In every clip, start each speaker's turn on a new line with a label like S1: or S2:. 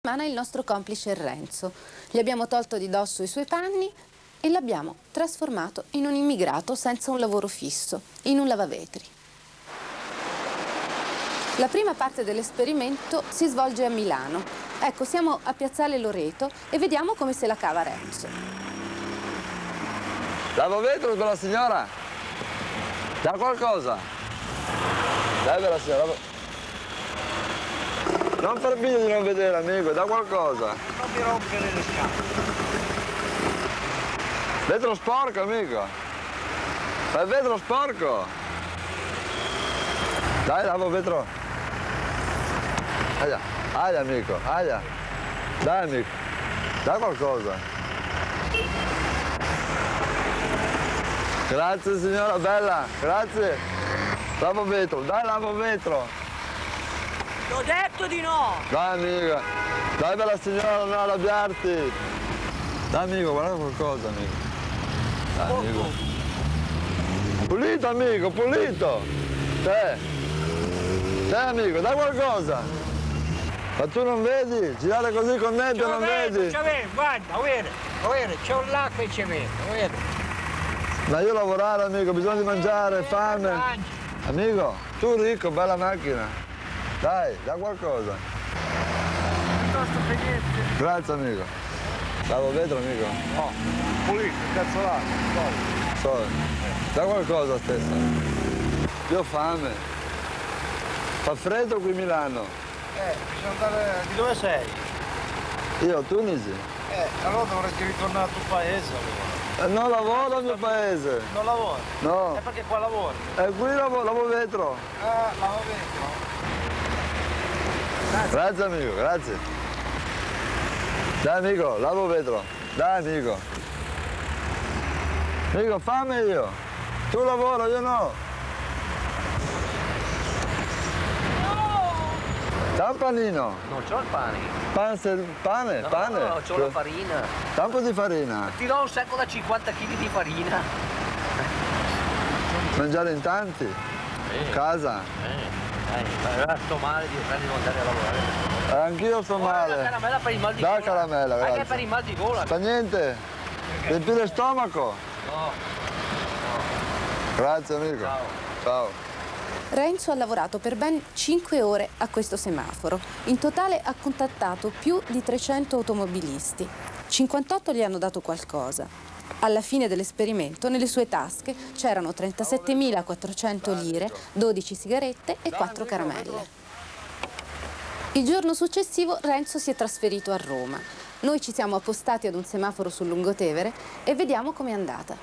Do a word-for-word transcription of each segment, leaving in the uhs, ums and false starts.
S1: Settimana il nostro complice Renzo. Gli abbiamo tolto di dosso i suoi panni e l'abbiamo trasformato in un immigrato senza un lavoro fisso, in un lavavetri. La prima parte dell'esperimento si svolge a Milano. Ecco, siamo a Piazzale Loreto e vediamo come se la cava Renzo.
S2: Lavavetro con la signora? Dà qualcosa? Dai per la signora. Non far finta di non vedere, amico, da qualcosa.
S3: Non mi rompere le scatole.
S2: Vetro sporco, amico. Fai il vetro sporco. Dai, lavo vetro. Aia, aia, amico, aia. Dai, amico, dai qualcosa. Grazie, signora bella, grazie. Lavo vetro, dai, lavo vetro.
S3: T'ho detto di no!
S2: Dai amico, dai per la signora, non arrabbiarti. Dai amico, guarda qualcosa amico. Dai amico. Pulito amico, pulito. Te. Te amico, dai qualcosa. Ma tu non vedi? Girare così con nebbia non vedi?
S3: C'è vero, guarda, guarda, guarda, c'ho l'acqua e c'è vero, guarda.
S2: Ma io lavorare amico, bisogno di mangiare, fame. Amico, tu ricco, bella macchina. Dai, da qualcosa.
S3: Non costa per niente.
S2: Grazie amico. Lavo vetro amico?
S3: No, pulito, cazzolato,
S2: So, da qualcosa stessa. Io ho fame. Fa freddo qui a Milano.
S3: Eh, bisogna andare... Di dove sei?
S2: Io a Tunisi.
S3: Eh, allora dovresti ritornare al tuo paese allora.
S2: Eh, non lavoro al mio paese.
S3: Non lavori?
S2: No.
S3: E perché qua lavori?
S2: E qui lavo, lavo vetro.
S3: Ah, lavo vetro.
S2: Grazie. Grazie amico, grazie. Dai amico, lavo vetro. Dai amico. Amico, fame io. Tu lavoro, io no.
S4: No!
S2: C'è un panino.
S4: Non c'ho il pane.
S2: Pane, pane,
S4: No,
S2: pane.
S4: no, c'ho la farina.
S2: Tanto di farina.
S4: Ti do un sacco da cinquanta chili di farina.
S2: Mangiare in tanti.
S4: Eh.
S2: Casa.
S4: Eh. Dai, allora sto male di devo andare a lavorare.
S2: Eh, anch'io sto male.
S4: La caramella per il mal di
S2: Dai
S4: gola.
S2: caramella, grazie.
S4: Anche per il mal di gola.
S2: Fa niente. Riempire stomaco.
S4: No.
S2: Grazie amico.
S4: Ciao.
S2: Ciao.
S1: Renzo ha lavorato per ben cinque ore a questo semaforo. In totale ha contattato più di trecento automobilisti. cinquantotto gli hanno dato qualcosa. Alla fine dell'esperimento nelle sue tasche c'erano trentasettemilaquattrocento lire, dodici sigarette e quattro caramelle. Il giorno successivo Renzo si è trasferito a Roma. Noi ci siamo appostati ad un semaforo sul Lungotevere e vediamo com'è andata.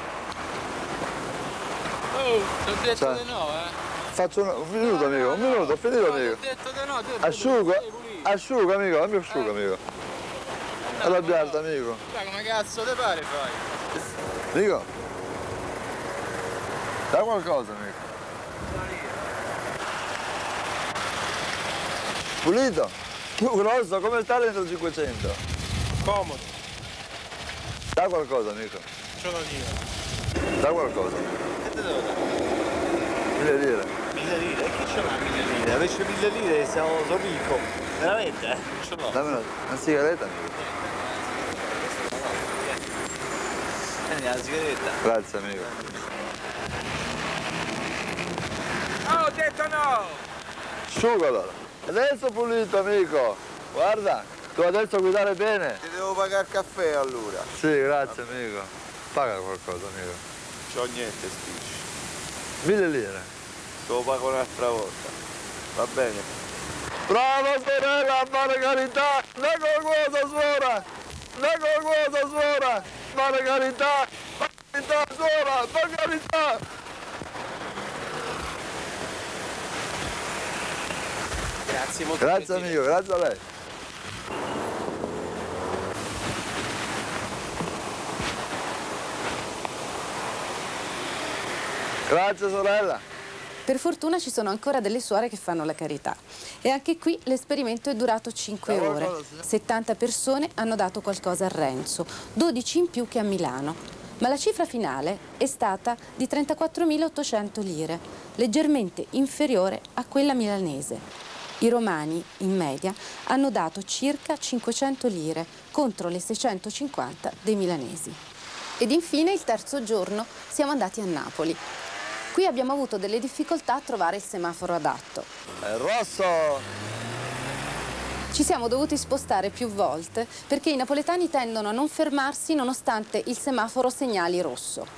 S5: Oh, ti ho detto
S2: Ciao.
S5: di no, eh?
S2: Faccio un, un minuto amico, un minuto, ho finito amico.
S5: Ti ho detto di no, ti ho detto
S2: Asciuga, asciuga amico, dammi asciuga amico. Arrabbiarti amico.
S5: Dai, come cazzo ti pare fai?
S2: Amico. Dai qualcosa amico. Pulito. Tu grosso, come sta dentro il cinquecento?
S5: Comodo.
S2: Dai qualcosa amico.
S5: C'ho da dire.
S2: Dai qualcosa.
S5: Che ti devo dare?
S2: Mille lire.
S5: Mille lire? E chi ce l'ha mille lire? Avessi mille lire siamo, sono ricco. Veramente? Eh? Non ce l'ho.
S2: Dammi una, una sigaretta amico.
S5: Prendi la sigaretta.
S2: Grazie amico.
S5: Oh, ho detto no!
S2: Asciuga allora. Adesso pulito amico. Guarda, tu adesso guidare bene.
S5: Ti devo pagare il caffè allora.
S2: Sì, grazie amico. Paga qualcosa amico.
S5: C'ho niente, sticci.
S2: Mille lire.
S5: Te lo pago un'altra volta. Va bene?
S2: Bravo sorella a fare carità. Dai qualcosa suora. Dai qualcosa suora. Fare carità. Fare carità suora. Fare carità.
S5: Grazie molto.
S2: Grazie amico, grazie a lei. Grazie sorella.
S1: Per fortuna ci sono ancora delle suore che fanno la carità. E anche qui l'esperimento è durato cinque ore. settanta persone hanno dato qualcosa a Renzo, dodici in più che a Milano. Ma la cifra finale è stata di trentaquattromilaottocento lire, leggermente inferiore a quella milanese. I romani, in media, hanno dato circa cinquecento lire contro le seicentocinquanta dei milanesi. Ed infine, il terzo giorno, siamo andati a Napoli. Qui abbiamo avuto delle difficoltà a trovare il semaforo adatto.
S2: È rosso!
S1: Ci siamo dovuti spostare più volte perché i napoletani tendono a non fermarsi nonostante il semaforo segnali rosso.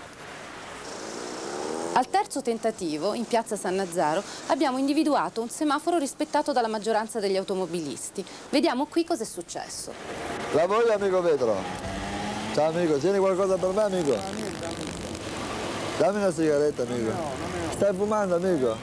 S1: Al terzo tentativo, in piazza San Nazzaro, abbiamo individuato un semaforo rispettato dalla maggioranza degli automobilisti. Vediamo qui cosa è successo.
S2: La voglio, amico Pedro. Ciao amico, tieni qualcosa per me, amico? Dammi una sigaretta, amico. Stai fumando, amico?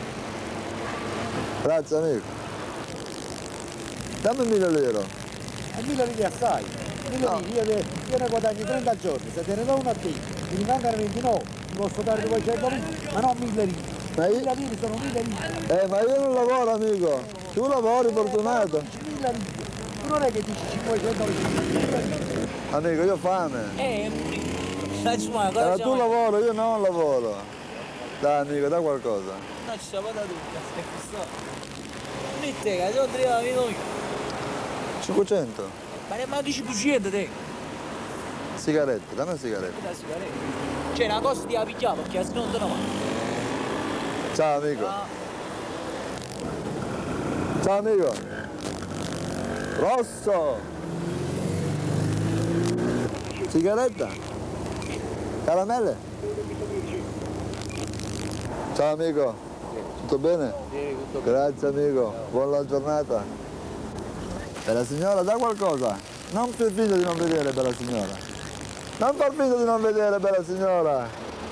S2: Grazie, amico. Dammi mille lire.
S6: A mille lire assai. Mille lire, io, io ne guadagno trenta giorni, se te ne do una a te, mi mancano ventinove. Posso dare duecento lire, ma non mille lire.
S2: Ma io...
S6: mille lire sono mille lire.
S2: Eh, ma io non lavoro, amico. Tu lavori, fortunato.
S6: mille lire. Tu non è che dici cinquecento lire.
S2: Amico, io ho fame.
S3: Eh, insomma, cosa
S2: Allora, tu lavoro, io non lavoro. Dai, amico, dai qualcosa.
S3: Non ci sta da tutta, stai questo. Mette, che sono arrivati noi.
S2: cinquecento.
S3: Ma ne manchi duecento te.
S2: Sigarette, dammi una sigaretta.
S3: La sigaretta. C'è una cosa di picchiato perché se non te ne va.
S2: Ciao, amico. Ciao, amico. Rosso. Sigaretta. Caramelle. Ciao, amico. Tutto bene? Grazie, amico. Buona giornata. Bella signora, dai qualcosa. Non fai finta di non vedere, bella signora. Non far finta di non vedere, bella signora.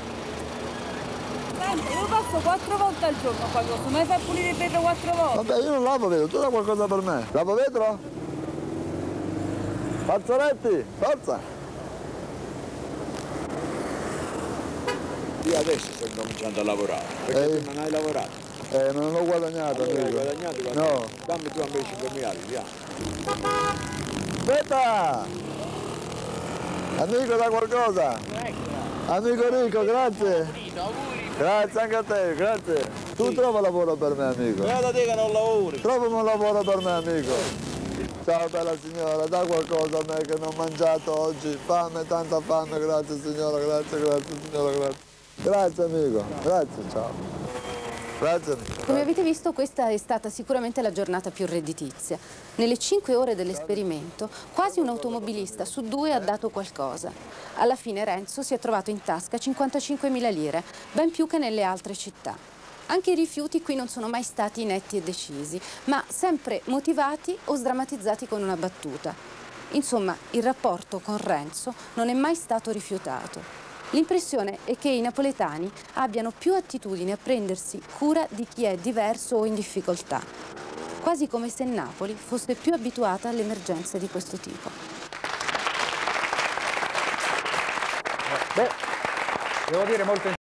S7: Senti, io passo quattro volte al giorno qua, posso mai far pulire il vetro quattro volte?
S2: Vabbè, io non lavo vetro, tu dai qualcosa per me. Lavo vetro? Fazzoletti, forza!
S5: Io adesso sto cominciando a lavorare, perché
S2: Eh.
S5: tu non hai lavorato.
S2: Eh, non ho guadagnato,
S5: Allora, hai
S2: amico.
S5: guadagnato? Guarda.
S2: No.
S5: Dammi tu invece cinquemila lire, via.
S2: Aspetta! Amico, dai qualcosa? Amico ricco, grazie. Grazie anche a te, grazie. Tu trova lavoro per me, amico.
S5: Guarda te che non lavori.
S2: Trovami un lavoro per me, amico. Ciao bella signora, dai qualcosa a me che non ho mangiato oggi. Fame, tanta fame, grazie signora, grazie, grazie signora, grazie. Grazie amico, grazie, ciao. Grazie amico.
S1: Come avete visto, questa è stata sicuramente la giornata più redditizia. Nelle cinque ore dell'esperimento, quasi un automobilista su due ha dato qualcosa. Alla fine Renzo si è trovato in tasca cinquantacinquemila lire, ben più che nelle altre città. Anche i rifiuti qui non sono mai stati netti e decisi, ma sempre motivati o sdrammatizzati con una battuta. Insomma, il rapporto con Renzo non è mai stato rifiutato. L'impressione è che i napoletani abbiano più attitudine a prendersi cura di chi è diverso o in difficoltà, quasi come se Napoli fosse più abituata alle emergenze di questo tipo.
S6: Beh, devo dire molto